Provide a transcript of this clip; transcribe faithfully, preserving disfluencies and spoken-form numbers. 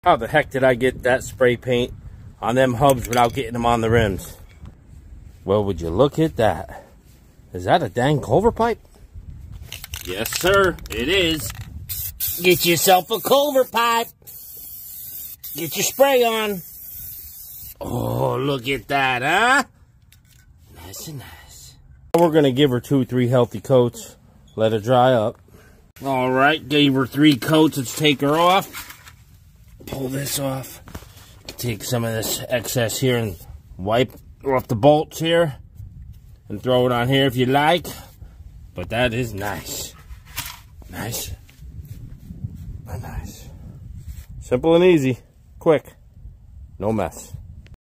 How the heck did I get that spray paint on them hubs without getting them on the rims? Well, would you look at that? Is that a dang culvert pipe? Yes, sir, it is. Get yourself a culvert pipe. Get your spray on. Oh, look at that, huh? Nice and nice. We're going to give her two, three healthy coats. Let her dry up. All right, gave her three coats. Let's take her off. Pull this off. Take some of this excess here and wipe off the bolts here. And throw it on here if you like. But that is nice. Nice. Nice. Simple and easy. Quick. No mess.